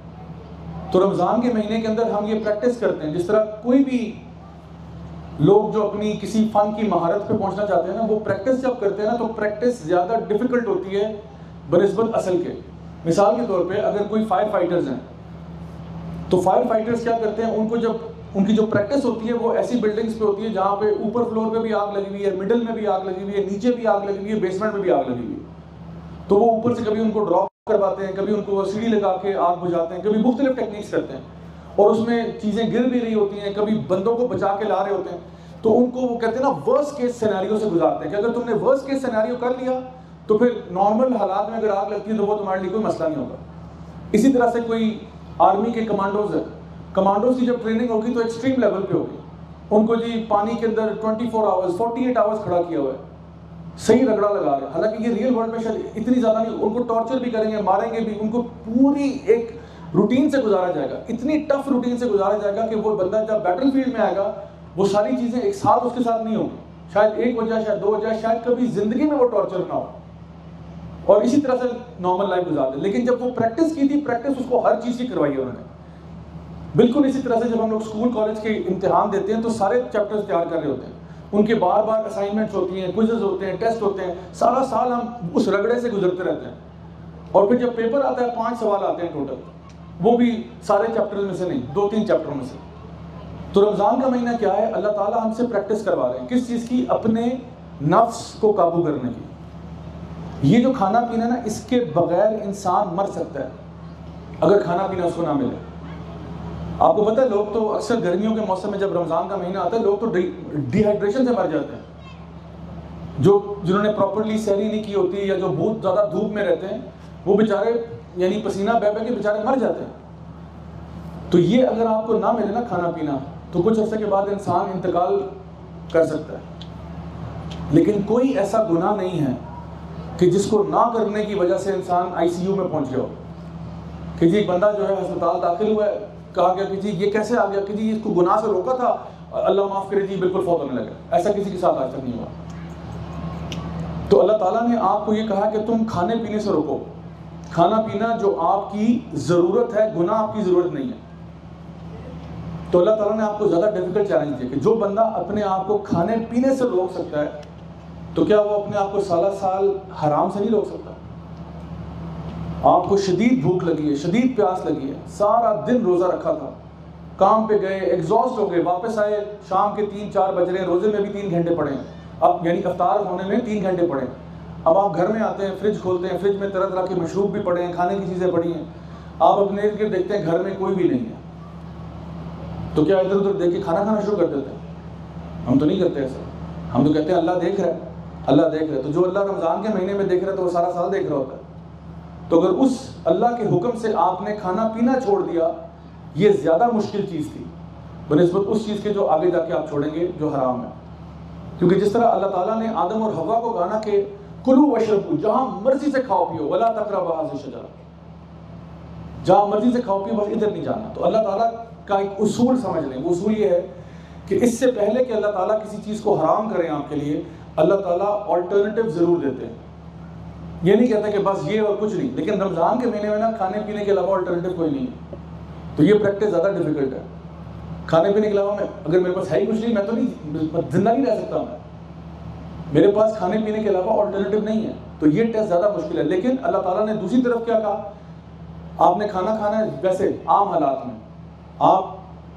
تو رمضان کے مہینے کے اندر ہم یہ پریکٹس کرتے ہیں. جس طرح کوئی بھی لوگ جو اپنی کسی فن کی مہارت پہ پہنچنا چاہتے ہیں نا، وہ پریکٹس جب کرتے ہیں نا تو پریکٹس زیادہ ڈیفیکلٹ ہوتی ہے بنسبت اصل کے. مثال کے طور پہ اگر کوئی فائر فائٹرز ہیں تو فائر فائٹرز کیا کرتے ہیں، ان کو جب ان کی جو پریکٹس ہوتی ہے وہ ایسی بلڈنگز پہ ہوتی ہے جہاں پہ اوپر فلور پہ بھی آگ لگی ہوئی ہے، مڈل میں بھی آگ لگی ہوئی ہے، نیچے بھی آگ لگی ہوئی ہے، بیسمنٹ میں بھی آگ لگی ہوئی ہے. تو وہ اوپر سے کبھی ان کو ڈراپ کرواتے ہیں، کبھی ان کو سیڑھی لگا کے آگ بجھاتے ہیں، کبھی مختلف ٹیکنیکس کرتے ہیں، اور اس میں چیزیں گر بھی رہی ہوتی ہیں، کبھی بندوں کو بچا کے لا رہے ہوتے ہیں. تو ان کو وہ کہتے ہیں نا ورسٹ کیس سینیریو سے گزارتے ہیں کہ اگر تم نے ورسٹ کیس سینیریو کر لیا تو پھر نارمل حالات میں اگر آگ لگتی ہے تو وہ تمہارے لیے کوئی مسئلہ نہیں ہوگا. اسی طرح سے کوئی آرمی کے کمانڈوز ہیں، کمانڈوز کی جب ٹریننگ ہوگی تو ایکسٹریم لیول پہ ہوگی. ان کو جی پانی کے اندر 24 آورز 48 آورز کھڑا کیا ہوا ہے، صحیح رگڑا لگا رہے ہیں. حالانکہ یہ ریئل ورلڈ میں شاید اتنی زیادہ نہیں، ان کو ٹارچر بھی کریں گے، ماریں گے بھی، ان کو پوری ایک روٹین سے گزارا جائے گا، اتنی ٹف روٹین سے گزارا جائے گا کہ وہ بندہ جب بیٹل فیلڈ میں آئے گا وہ ساری چیزیں ایک ساتھ اس کے ساتھ نہیں ہوگی. شاید ایک وجہ، شاید 2 وجہ، شاید کبھی زندگی میں وہ ٹارچر نہ ہو، اور اسی طرح سے نارمل لائف گزارتے ہیں. لیکن جب وہ پریکٹس کی تھی، پریکٹس اس کو ہر چیز کی کروائی ہے انہوں نے. بالکل اسی طرح سے جب ہم لوگ اسکول کالج کے امتحان دیتے ہیں تو سارے چیپٹرز تیار کر رہے ہوتے ہیں، ان کے بار بار اسائنمنٹس ہوتی ہیں، کوئزز ہوتے ہیں، ٹیسٹ ہوتے ہیں، سارا سال ہم اس رگڑے سے گزرتے رہتے ہیں. اور پھر جب پیپر آتا ہے 5 سوال آتے ہیں ٹوٹل، وہ بھی سارے چیپٹرز میں سے نہیں، 2-3 چیپٹروں میں سے. تو رمضان کا مہینہ کیا ہے؟ اللہ تعالیٰ ہم سے پریکٹس کروا رہے ہیں کس چیز کی؟ اپنے نفس کو قابو کرنے کی. یہ جو کھانا پینا نا، اس کے بغیر انسان مر سکتا ہے اگر کھانا پینا اس کو نہ ملے. آپ کو پتہ ہے لوگ تو اکثر گرمیوں کے موسم میں جب رمضان کا مہینہ آتا ہے لوگ تو ڈی ہائیڈریشن سے مر جاتے ہیں. جنہوں نے پراپرلی سحری نہیں کی ہوتی یا جو بہت زیادہ دھوپ میں رہتے ہیں وہ بیچارے یعنی پسینہ بہ بہ کے بیچارے مر جاتے ہیں. تو یہ اگر آپ کو نہ ملے نا کھانا پینا تو کچھ عرصے کے بعد انسان انتقال کر سکتا ہے. لیکن کوئی ایسا گناہ نہیں ہے کہ جس کو نہ کرنے کی وجہ سے انسان ICU میں پہنچ گیا ہو کہ جی ایک بندہ جو ہے ہسپتال داخل ہوا ہے، کہا گیا کہ جی یہ کیسے آ گیا کہ جی اس کو گناہ سے روکا تھا، اللہ معاف کرے جی بالکل فوت ہونے لگا. ایسا کسی کے ساتھ آج تک نہیں ہوا. تو اللہ تعالیٰ نے آپ کو یہ کہا کہ تم کھانے پینے سے روکو. کھانا پینا جو آپ کی ضرورت ہے، گناہ آپ کی ضرورت نہیں ہے. تو اللہ تعالیٰ نے آپ کو زیادہ ڈیفیکلٹ چیلنج دیا کہ جو بندہ اپنے آپ کو کھانے پینے سے روک سکتا ہے تو کیا وہ اپنے آپ کو سالہ سال حرام سے نہیں روک سکتا؟ آپ کو شدید بھوک لگی ہے، شدید پیاس لگی ہے، سارا دن روزہ رکھا تھا، کام پہ گئے، ایگزاسٹ ہو گئے، واپس آئے، شام کے 3-4 بج رہے ہیں، روزے میں بھی 3 گھنٹے پڑے ہیں اب، یعنی افطار ہونے میں 3 گھنٹے پڑے ہیں۔ اب آپ گھر میں آتے ہیں، فریج کھولتے ہیں، فریج میں طرح طرح کے مشروب بھی پڑے ہیں، کھانے کی چیزیں پڑی ہیں، آپ اپنے ارد گرد دیکھتے ہیں گھر میں کوئی بھی نہیں ہے، تو کیا ادھر ادھر دیکھ کے کھانا کھانا شروع کر دیتے ہیں؟ ہم تو نہیں کرتے ایسا، ہم تو کہتے ہیں اللہ دیکھ رہا ہے، اللہ دیکھ رہا ہے۔ تو جو اللہ رمضان کے مہینے میں دیکھ رہا ہے تو وہ سارا سال دیکھ رہا ہوتا ہے۔ تو اگر اس اللہ کے حکم سے آپ نے کھانا پینا چھوڑ دیا، یہ زیادہ مشکل چیز تھی بنسبت اس چیز کے جو آگے جا کے آپ چھوڑیں گے جو حرام ہے۔ کیونکہ جس طرح اللہ تعالیٰ نے آدم اور حوا کو کہا کہ کلو واشربو، جہاں مرضی سے کھاؤ پیو، ولا تقربا هذه الشجرة، جہاں مرضی سے کھاؤ پیو، بس ادھر نہیں جانا۔ تو اللہ تعالیٰ کا ایک اصول سمجھ لیں، وہ اصول یہ ہے کہ اس سے پہلے کہ اللہ تعالیٰ کسی چیز کو حرام کریں آپ کے لیے، اللہ تعالیٰ آلٹرنیٹیو ضرور دیتے ہیں۔ یہ نہیں کہتا کہ بس یہ اور کچھ نہیں، لیکن رمضان کے مہینے میں نا کھانے پینے کے علاوہ آلٹرنیٹیو کوئی نہیں ہے، تو یہ پریکٹس زیادہ ڈیفیکلٹ ہے۔ کھانے پینے کے علاوہ میں اگر میرے پاس ہے ہی کچھ نہیں، میں تو نہیں زندہ نہیں رہ سکتا، میرے پاس کھانے پینے کے علاوہ آلٹرنیٹیو نہیں ہے، تو یہ ٹیسٹ زیادہ مشکل ہے۔ لیکن اللہ تعالیٰ نے دوسری طرف کیا کہا؟ آپ نے کھانا کھانا ہے ویسے عام حالات میں، آپ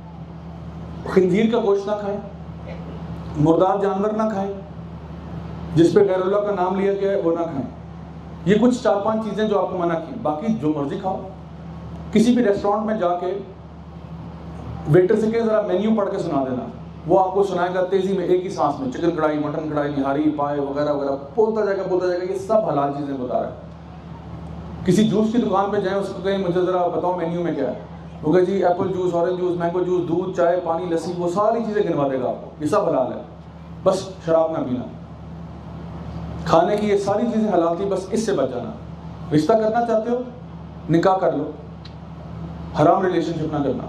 خنزیر کا گوشت نہ کھائیں، مردار جانور نہ کھائیں، جس پہ غیر اللہ کا نام لیا گیا ہے وہ نہ کھائیں۔ یہ کچھ 4-5 چیزیں جو آپ کو منع کی، باقی جو مرضی کھاؤ۔ کسی بھی ریسٹورینٹ میں جا کے ویٹر سے کہ ذرا مینیو پڑھ کے سنا دینا، وہ آپ کو سنائے گا تیزی میں ایک ہی سانس میں، چکن کڑھائی، مٹن کڑھائی، نہاری، پائے وغیرہ وغیرہ، بولتا جائے گا، یہ سب حلال چیزیں بتا رہا ہے۔ کسی جوس کی دکان پہ جائیں، اس کو کہیں مجھے ذرا بتاؤ مینیو میں کیا ہے، وہ کہے جی apple juice, orange juice, mango juice, دودھ، چائے، پانی، لسی، وہ ساری چیزیں گنوا دے گا آپ کو، یہ سب حلال ہے، بس شراب نہ پینا۔ کھانے کی یہ ساری چیزیں حلال تھی، بس اس سے بچ جانا۔ رشتہ کرنا چاہتے ہو نکاح کر لو، حرام ریلیشن شپ نہ کرنا۔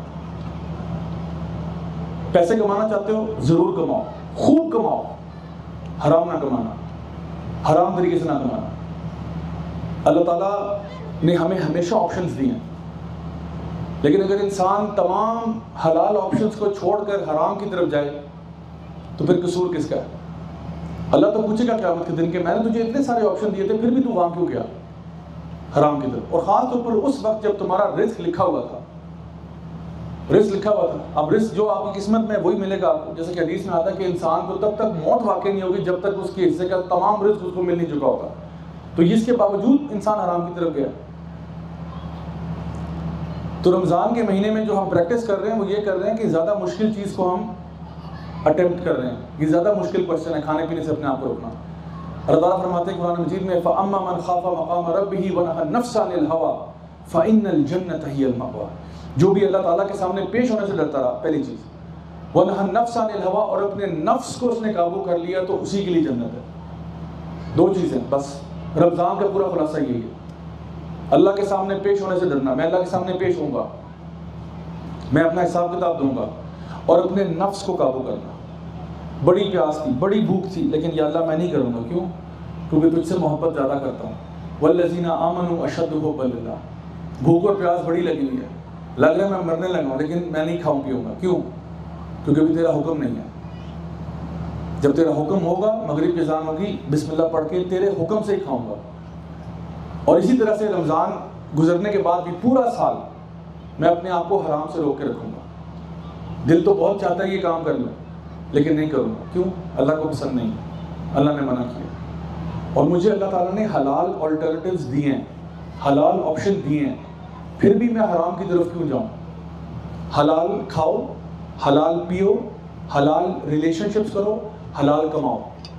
پیسے کمانا چاہتے ہو ضرور کماؤ، خوب کماؤ، حرام نہ کمانا، حرام طریقے سے نہ کمانا۔ اللہ تعالیٰ نے ہمیں ہمیشہ آپشنز دی ہیں، لیکن اگر انسان تمام حلال آپشنز کو چھوڑ کر حرام کی طرف جائے تو پھر قصور کس کا ہے؟ اللہ تو پوچھے گا قیامت کے دن کہ میں نے تجھے اتنے سارے آپشن دیے تھے، پھر بھی تو وہاں کیوں گیا حرام کی طرف؟ اور خاص طور پر اس وقت جب تمہارا رزق لکھا ہوا تھا، رزق لکھا ہوا تھا۔ اب رزق جو آپ کی قسمت میں وہی ملے گا آپ کو، جیسے کہ حدیث میں آتا ہے کہ انسان کو تب تک موت واقع نہیں ہوگی جب تک اس کے حصے کا تمام رزق اس کو مل نہیں چکا ہوگا، تو اس کے باوجود انسان حرام کی طرف گیا۔ تو رمضان کے مہینے میں جو ہم پریکٹس کر رہے ہیں وہ یہ کر رہے ہیں کہ زیادہ مشکل چیز کو ہم اٹیمپٹ کر رہے ہیں، یہ زیادہ مشکل کوشچن ہے کھانے پینے سے اپنے آپ کو روکنا۔ اللہ تعالیٰ فرماتے ہیں قرآن مجید میں فَأَمَّا مَنْ خَافَ مَقَامَ رَبِّهِ وَنَهَى النَّفْسَ عَنِ الْهَوَىٰ فَإِنَّ الْجَنَّةَ هِيَ الْمَأْوَىٰ، جو بھی اللہ تعالیٰ کے سامنے پیش ہونے سے ڈرتا رہا، پہلی چیز وَنَهَى النَّفْسَ عَنِ الْهَوَىٰ، اور اپنے نفس کو اس نے قابو کر لیا تو اسی کے لیے جنت ہے۔ دو چیزیں بس، رمضان کا پورا خلاصہ یہی ہے، اللہ کے سامنے پیش ہونے سے ڈرنا، میں اللہ کے سامنے پیش ہوں گا، میں اپنا حساب کتاب دوں گا، اور اپنے نفس کو قابو کرنا۔ بڑی پیاس تھی، بڑی بھوک تھی، لیکن یا اللہ میں نہیں کروں گا، کیوں؟ کیونکہ تجھ سے محبت زیادہ کرتا ہوں۔ والذین آمنوا اشد حبا للہ، بھوک اور پیاس بڑی لگی ہوئی ہے، لگ رہا ہے میں مرنے لگا ہوں، لیکن میں نہیں کھاؤں پیوں گا، کیوں؟ کیونکہ ابھی تیرا حکم نہیں ہے۔ جب تیرا حکم ہوگا، مغرب کی اذان ہوگی، بسم اللہ پڑھ کے تیرے حکم سے ہی کھاؤں گا۔ اور اسی طرح سے رمضان گزرنے کے بعد بھی پورا سال میں اپنے آپ کو حرام سے روک کے رکھوں گا۔ دل تو بہت چاہتا ہے یہ کام کر لوں، لیکن نہیں کروں گا، کیوں؟ اللہ کو پسند نہیں، اللہ نے منع کیا۔ اور مجھے اللہ تعالیٰ نے حلال آلٹرنیٹیوز دیے ہیں، حلال آپشن دیے ہیں، پھر بھی میں حرام کی طرف کیوں جاؤں؟ حلال کھاؤ، حلال پیو، حلال ریلیشن شپس کرو، حلال کماؤ۔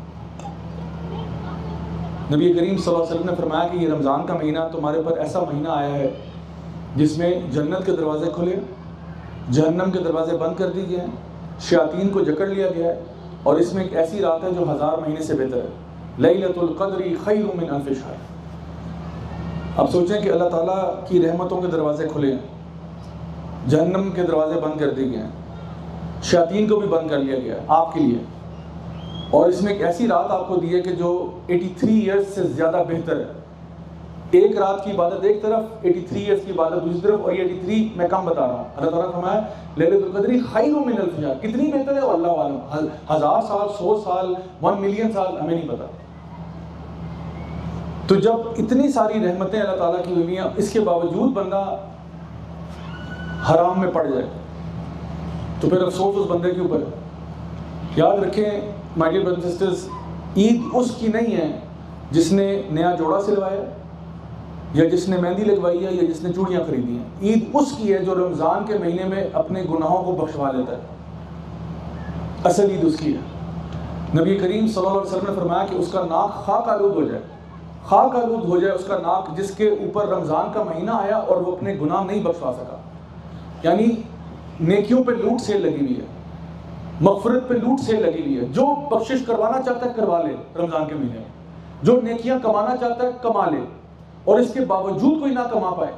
نبی کریم صلی اللہ علیہ وسلم نے فرمایا کہ یہ رمضان کا مہینہ تمہارے پر ایسا مہینہ آیا ہے جس میں جنت کے دروازے کھلے، جہنم کے دروازے بند کر دیے گئے ہیں، شیاطین کو جکڑ لیا گیا ہے، اور اس میں ایک ایسی رات ہے جو 1000 مہینے سے بہتر ہے۔ لیلۃ القدر خیر من الف شہر۔ اب سوچیں کہ اللہ تعالیٰ کی رحمتوں کے دروازے کھلے ہیں، جہنم کے دروازے بند کر دیے گئے ہیں، شیاطین کو بھی بند کر لیا گیا ہے آپ کے لیے، اور اس میں ایک ایسی رات آپ کو دی ہے کہ جو 83 ایئرز سے زیادہ بہتر ہے۔ ایک رات کی عبادت ایک طرف، 83 ایئرس کی عبادت دوسری طرف، اور یہ 83 میں کم بتا رہا ہوں. اللہ تعالیٰ نے فرمایا لیلۃ القدر خیر من الف شہر. کتنی بہتر ہے وہ اللہ عالم، 1000 سال، 100 سال، 1 ملین سال، ہمیں نہیں پتا. تو جب اتنی ساری رحمتیں اللہ تعالیٰ کی ہوئی ہیں، اس کے باوجود بندہ حرام میں پڑ جائے تو پھر افسوس اس بندے کے اوپر ہے. یاد رکھیں my dear brothers and sisters, Eid اس کی نہیں ہے جس نے نیا جوڑا سلوایا یا جس نے مہندی لگوائی ہے یا جس نے چوڑیاں خریدی ہیں. عید اس کی ہے جو رمضان کے مہینے میں اپنے گناہوں کو بخشوا لیتا ہے. اصل عید اس کی ہے. نبی کریم صلی اللہ علیہ وسلم نے فرمایا کہ اس کا ناک خاک آلود ہو جائے، خاک آلود ہو جائے اس کا ناک جس کے اوپر رمضان کا مہینہ آیا اور وہ اپنے گناہ نہیں بخشوا سکا. یعنی نیکیوں پہ لوٹ سیل لگی ہوئی ہے، مغفرت پہ لوٹ سیل لگی ہوئی ہے. جو بخشش کروانا چاہتا ہے کروا لے رمضان کے مہینے میں، جو نیکیاں کمانا چاہتا ہے کما لے، اور اس کے باوجود کوئی نہ کما پائے.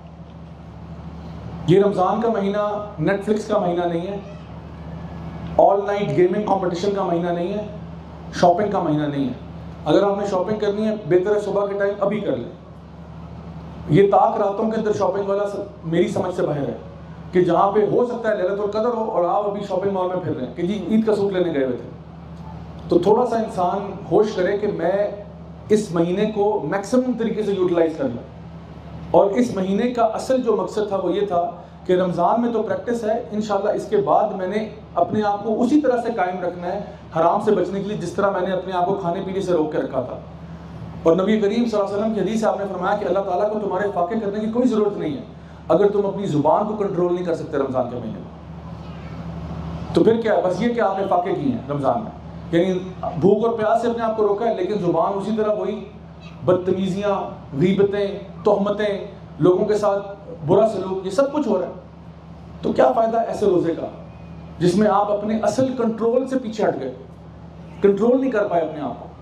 یہ رمضان کا مہینہ نیٹ فلکس کا مہینہ نہیں ہے، آل نائٹ گیمنگ کمپٹیشن کا مہینہ نہیں ہے، شاپنگ کا مہینہ نہیں ہے. اگر آپ نے شاپنگ کرنی ہے بہتر ہے صبح کے ٹائم ابھی کر لیں. یہ طاق راتوں کے اندر شاپنگ والا میری سمجھ سے باہر ہے کہ جہاں پہ ہو سکتا ہے لیلۃ القدر ہو اور آپ ابھی شاپنگ مال میں پھر رہے ہیں کہ جی عید کا سوٹ لینے گئے ہوئے تھے. تو تھوڑا سا انسان ہوش کرے کہ میں اس مہینے کو میکسیمم طریقے سے یوٹیلائز کر لوں. اور اس مہینے کا اصل جو مقصد تھا وہ یہ تھا کہ رمضان میں تو پریکٹس ہے، انشاءاللہ اس کے بعد میں نے اپنے آپ کو اسی طرح سے قائم رکھنا ہے حرام سے بچنے کے لیے جس طرح میں نے اپنے آپ کو کھانے پینے سے روک کے رکھا تھا. اور نبی کریم صلی اللہ علیہ وسلم کی حدیث آپ نے فرمایا کہ اللہ تعالیٰ کو تمہارے فاقے کرنے کی کوئی ضرورت نہیں ہے اگر تم اپنی زبان کو کنٹرول نہیں کر سکتے رمضان کے مہینے میں. تو پھر کیا ہے، بس یہ کہ آپ نے فاقے کیے ہیں رمضان میں، یعنی بھوک اور پیاس سے اپنے آپ کو روکا ہے، لیکن زبان اسی طرح وہی بدتمیزیاں، غیبتیں، تہمتیں، لوگوں کے ساتھ برا سلوک، یہ سب کچھ ہو رہا ہے. تو کیا فائدہ ایسے روزے کا جس میں آپ اپنے اصل کنٹرول سے پیچھے ہٹ گئے، کنٹرول نہیں کر پائے اپنے آپ کو.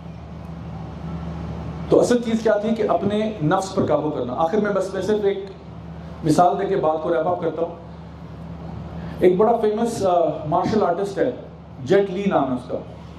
تو اصل چیز کیا تھی کہ اپنے نفس پر قابو کرنا. آخر میں بس میں صرف ایک مثال دے کے بات کو ریپ اپ کرتا ہوں. ایک بڑا فیمس مارشل آرٹسٹ ہے، جیٹ لی نام ہے اس کا.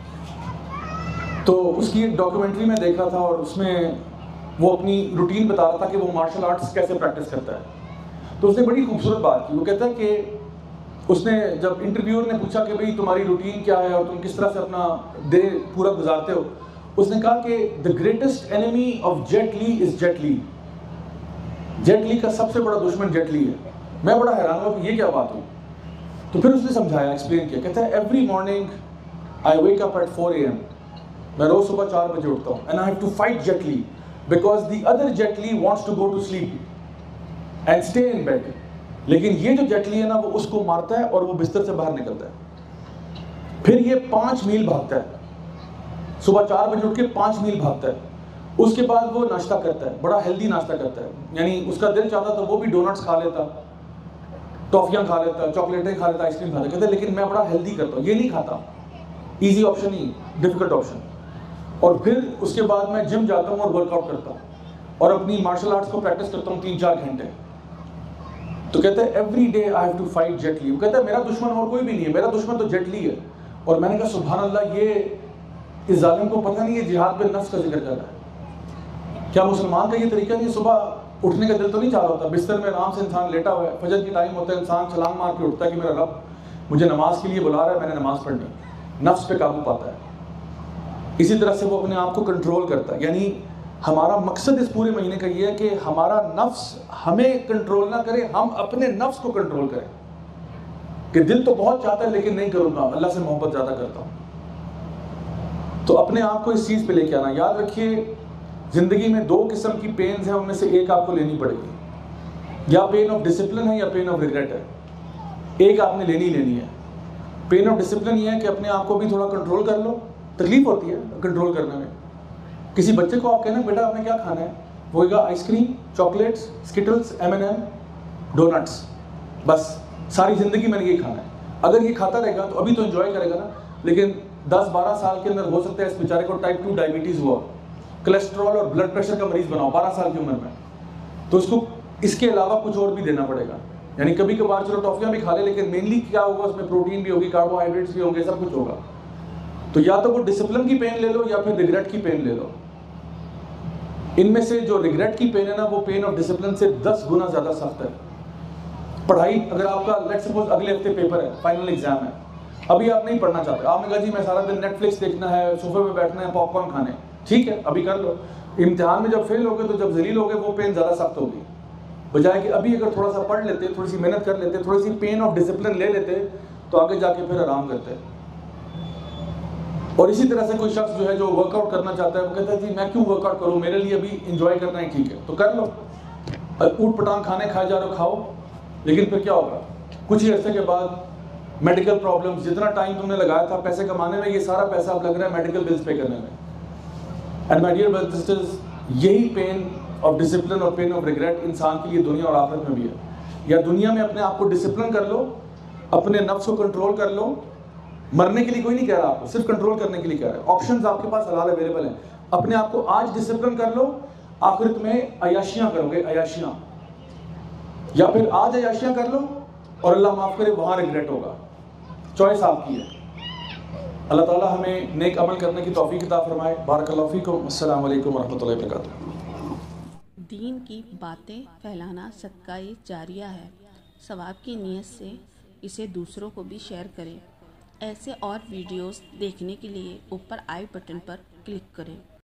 تو اس کی ایک ڈاکیومنٹری میں دیکھ رہا تھا اور اس میں وہ اپنی روٹین بتا رہا تھا کہ وہ مارشل آرٹس کیسے پریکٹس کرتا ہے. تو اس نے بڑی خوبصورت بات کی. وہ کہتا ہے کہ اس نے جب انٹرویور نے پوچھا کہ بھئی تمہاری روٹین کیا ہے اور تم کس طرح سے اپنا ڈے پورا گزارتے ہو، اس نے کہا کہ the greatest enemy of Jet Li is Jet Li. Jet Li کا سب سے بڑا دشمن جیٹ لی ہے. میں بڑا حیران ہوا کہ یہ کیا بات ہوئی. تو پھر اس نے سمجھایا، ایکسپلین کیا. کہتا ہے every morning I wake up at 4 AM. میں روز صبح 4 بجے اٹھتا ہوں and I have to fight Jet Li because the other Jet Li wants to go to sleep and stay in bed. لیکن یہ جو جیٹ لی ہے نا وہ اس کو مارتا ہے اور وہ بستر سے باہر نکلتا ہے. پھر یہ 5 میل بھاگتا ہے، صبح 4 بجے اٹھ کے 5 میل بھاگتا ہے. اس کے بعد وہ ناشتہ کرتا ہے، بڑا ہیلدی ناشتہ کرتا ہے. یعنی اس کا دل چاہتا تو وہ بھی ڈونٹس کھا لیتا، ٹافیاں کھا لیتا، چاکلیٹیں کھا لیتا، آئس کریم کھا لیتا. کہتا ہے لیکن میں بڑا ہیلدی کرتا ہوں، یہ نہیں کھاتا. ایزی آپشن نہیں، ڈیفیکلٹ آپشن. اور پھر اس کے بعد میں جم جاتا ہوں اور ورک آؤٹ کرتا ہوں اور اپنی مارشل آرٹس کو پریکٹس کرتا ہوں 3-4 گھنٹے. تو کہتا ہے every day I have to fight Jet Li. وہ کہتا ہے میرا دشمن اور کوئی بھی نہیں ہے، میرا دشمن تو جیٹ لی ہے. اور میں نے کہا سبحان اللہ، یہ اس ظالم کو پتہ نہیں ہے جہاد پہ نفس کا ذکر کر رہا ہے. کیا مسلمان کا یہ طریقہ نہیں؟ صبح اٹھنے کا دل تو نہیں چاہ رہا ہوتا، بستر میں آرام سے انسان لیٹا ہوا ہے، فجر کی ٹائم ہوتا ہے، انسان چھلانگ مار کے اٹھتا ہے کہ میرا رب مجھے نماز کے لیے بلا رہا ہے، میں نے نماز پڑھنی. نفس پہ قابو پاتا ہے. اسی طرح سے وہ اپنے آپ کو کنٹرول کرتا ہے. یعنی ہمارا مقصد اس پورے مہینے کا یہ ہے کہ ہمارا نفس ہمیں کنٹرول نہ کرے، ہم اپنے نفس کو کنٹرول کریں. کہ دل تو بہت چاہتا ہے لیکن نہیں کروں گا، اللہ سے محبت زیادہ کرتا ہوں. تو اپنے آپ کو اس چیز پہ لے کے آنا. یاد رکھیے زندگی میں 2 قسم کی پینز ہیں، ان میں سے ایک آپ کو لینی پڑے گی. یا پین آف ڈسپلن ہے یا پین آف ریگریٹ ہے. ایک آپ نے لینی ہے. پین آف ڈسپلن یہ ہے کہ اپنے آپ کو بھی تھوڑا کنٹرول کر لو. تکلیف ہوتی ہے کنٹرول کرنے میں. کسی بچے کو آپ کہنا بیٹا آپ نے کیا کھانا ہے، وہ کہے گا ice cream, chocolates, Skittles, M&M، donuts, بس ساری زندگی میں نے یہی کھانا ہے. اگر یہ کھاتا رہے گا تو ابھی تو انجوائے کرے گا نا، لیکن 10-12 سال کے اندر ہو سکتا ہے اس بیچارے کو ٹائپ 2 ڈائبٹیز ہوا، کولیسٹرول اور بلڈ پریشر کا مریض بناؤ 12 سال کی عمر میں. تو اس کو اس کے علاوہ کچھ اور بھی دینا پڑے گا. یعنی کبھی کبھار چلو ٹافیاں بھی کھا لے، لیکن مینلی کیا ہوگا اس میں پروٹین بھی ہوگی، کاربوہائیڈریٹس بھی ہوں گے، سب کچھ ہوگا. تو یا تو وہ ڈسپلن کی پین لے لو یا پھر ریگریٹ کی پین لے لو. ان میں سے جو ریگریٹ کی پین ہے نا، وہ پین آف ڈسپلن سے 10 گنا زیادہ سخت ہے. پڑھائی، اگر آپ کا لیٹ سپوز اگلے ہفتے پیپر ہے، فائنل ایگزام ہے، ابھی آپ نہیں پڑھنا چاہتے، آپ نے کہا جی میں سارا دن نیٹ فلکس دیکھنا ہے، صوفے پہ بیٹھنا ہے، پاپ کارن کھانے، ٹھیک ہے ابھی کر لو. امتحان میں جب فیل ہو گئے تو جب ذلیل ہو گئے وہ پین زیادہ سخت ہوگی. بجائے کہ ابھی اگر تھوڑا سا پڑھ لیتے، تھوڑی سی محنت کر لیتے، تھوڑی سی پین آف ڈسپلن لے لیتے تو آگے جا کے پھر آرام کرتے. اور اسی طرح سے کوئی شخص جو ہے جو ورک آؤٹ کرنا چاہتا ہے، وہ کہتا ہے جی میں کیوں ورک آؤٹ کروں، میرے لیے ابھی انجوائے کرنا ہی ٹھیک ہے، تو کر لو. اوٹ پٹانگ کھانے کھائے جا رہے ہو کھاؤ، لیکن پھر کیا ہوگا؟ کچھ ہی عرصے کے بعد میڈیکل پرابلمز، جتنا ٹائم تم نے لگایا تھا پیسے کمانے میں، یہ سارا پیسہ اب لگ رہا ہے میڈیکل بلز پے کرنے میں. And my dear brothers and sisters, یہی پین آف ڈسپلن اور پین آف ریگریٹ انسان کے لیے دنیا اور آخرت میں بھی ہے. یا دنیا میں اپنے آپ کو ڈسپلن کر لو، اپنے نفس کو کنٹرول کر لو. مرنے کے لیے کوئی نہیں کہہ رہا آپ کو، صرف کنٹرول کرنے کے لیے کہہ رہا ہے. آپشنز آپ کے پاس حلال اویلیبل ہیں. اپنے آپ کو آج ڈسپلن کر لو، آخرت میں عیاشیاں کرو گے، عیاشیاں. یا پھر آج عیاشیاں کر لو اور اللہ معاف کرے وہاں ریگریٹ ہوگا. چوائس آپ کی ہے. اللہ تعالیٰ ہمیں نیک عمل کرنے کی توفیق عطا فرمائے. بارک اللہ فیکم. السلام علیکم ورحمۃ اللہ وبرکاتہ. دین کی باتیں پھیلانا صدقہ جاریہ ہے. ثواب کی نیت سے اسے دوسروں کو بھی شیئر کریں. ایسے اور ویڈیوز دیکھنے کے لیے اوپر آئی بٹن پر کلک کریں.